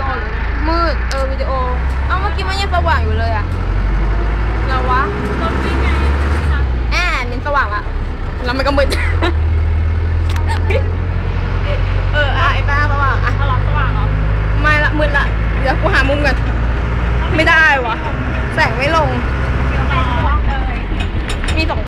โอหรือไงมืดวิดีโอเอ้าเมื่อกี้มันยังสว่างอยู่เลยอะเราวะรถวิ่งไงมินสว่างละแล้วมันก็มืดไอ้ป้าสว่างอะเอาหลอดสว่างเหรอไม่ละมืดละเดี๋ยวกูหามุมกันไม่ได้วะแสงไม่ลงอ๋อมีสอง